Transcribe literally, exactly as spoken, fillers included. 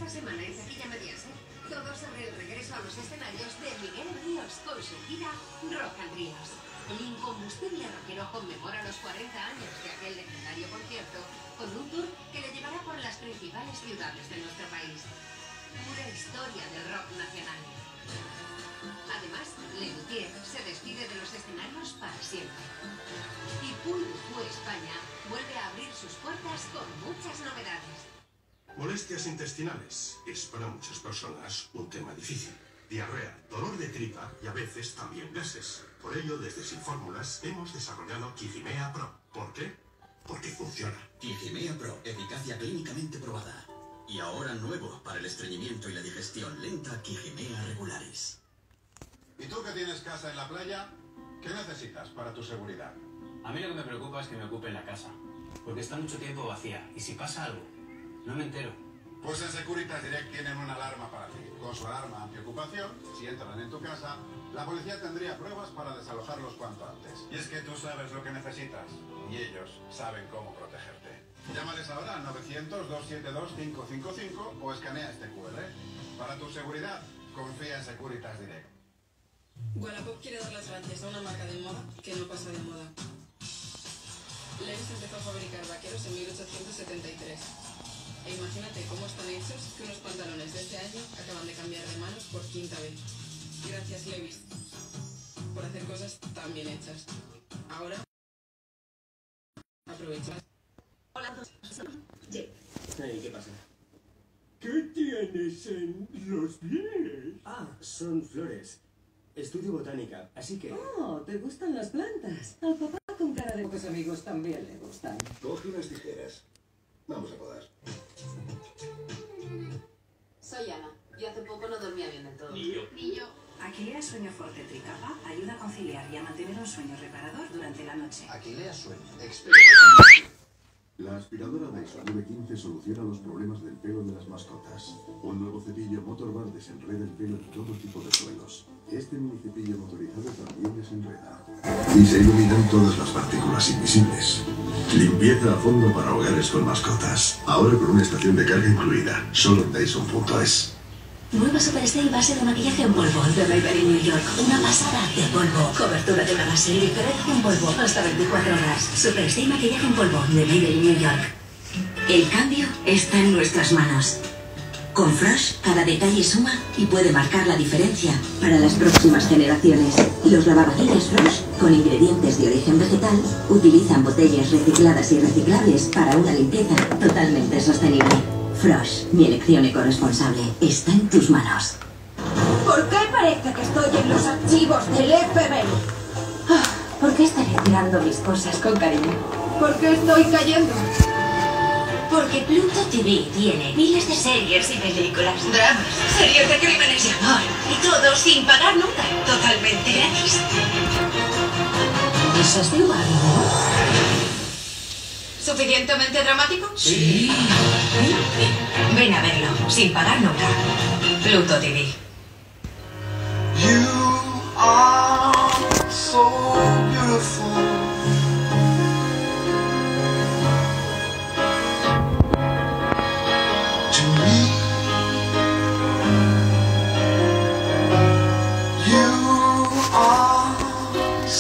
Esta semana en Taquilla Mediaset, todo sobre el regreso a los escenarios de Miguel Ríos con su gira Rock and Ríos. El incombustible rockero conmemora los cuarenta años de aquel legendario concierto con un tour que le llevará por las principales ciudades de nuestro país. Pura historia del rock nacional. Además, Lenutier se despide de los escenarios para siempre. Y Puy Fu España vuelve a abrir sus puertas con muchas novedades. Molestias intestinales es para muchas personas un tema difícil. Diarrea, dolor de tripa y a veces también gases. Por ello, desde Sin Fórmulas hemos desarrollado Quigimea Pro. ¿Por qué? Porque funciona. Quigimea Pro, eficacia clínicamente probada. Y ahora nuevo para el estreñimiento y la digestión lenta, Quigimea Regularis. ¿Y tú que tienes casa en la playa? ¿Qué necesitas para tu seguridad? A mí lo que me preocupa es que me ocupen la casa, porque está mucho tiempo vacía, y si pasa algo, no me entero. Pues en Securitas Direct tienen una alarma para ti. Con su alarma antiocupación, si entran en tu casa, la policía tendría pruebas para desalojarlos cuanto antes. Y es que tú sabes lo que necesitas, y ellos saben cómo protegerte. Llámales ahora al novecientos, doscientos setenta y dos, quinientos cincuenta y cinco o escanea este cu erre. Para tu seguridad, confía en Securitas Direct. Wallapop quiere dar las gracias a una marca de moda que no pasa de moda. Levi's empezó a fabricar vaqueros en mil ochocientos setenta y tres. E imagínate cómo están hechos que unos pantalones de este año acaban de cambiar de manos por quinta vez. Gracias, Levi's, por hacer cosas tan bien hechas. Ahora, aprovecha. Hola, Sí. Hey, ¿qué pasa? ¿Qué tienes en los pies? Ah, son flores. Estudio botánica, así que... Oh, ¿te gustan las plantas? Al papá con cara de pocos amigos también le gustan. Coge unas tijeras. Vamos a podar. Soy Ana. Yo hace poco no dormía bien del todo. Ni yo. Ni yo. Aquilea Sueño Forte Tricapa ayuda a conciliar y a mantener un sueño reparador durante la noche. Aquilea Sueño, experto. La aspiradora Dyson nueve quince soluciona los problemas del pelo de las mascotas. Un nuevo cepillo Motorbar desenreda el pelo en todo tipo de suelos. Este mini cepillo motorizado también desenreda. Y se iluminan todas las partículas invisibles. Limpieza a fondo para hogares con mascotas. Ahora con una estación de carga incluida. Solo en Dyson punto es. Nueva Super Stay base de maquillaje en polvo de Maybelline New York. Una pasada de polvo. Cobertura de una base y diferencia en polvo hasta veinticuatro horas. Super Stay maquillaje en polvo de Maybelline New York. El cambio está en nuestras manos. Con Frosh, cada detalle suma y puede marcar la diferencia para las próximas generaciones. Los lavavajillas Frosh, con ingredientes de origen vegetal, utilizan botellas recicladas y reciclables para una limpieza totalmente sostenible. Frosh, mi elección ecoresponsable, está en tus manos. ¿Por qué parece que estoy en los archivos del F B I? Oh, ¿por qué estaré tirando mis cosas con cariño? ¿Por qué estoy cayendo? Porque Pluto T V tiene miles de series y películas, dramas, series de crímenes y amor, y todo sin pagar nunca, totalmente gratis. Eso es de Ubarri, ¿no? ¿Suficientemente dramático? Sí. Ven a verlo, sin pagar nunca. Pluto T V. You are so beautiful.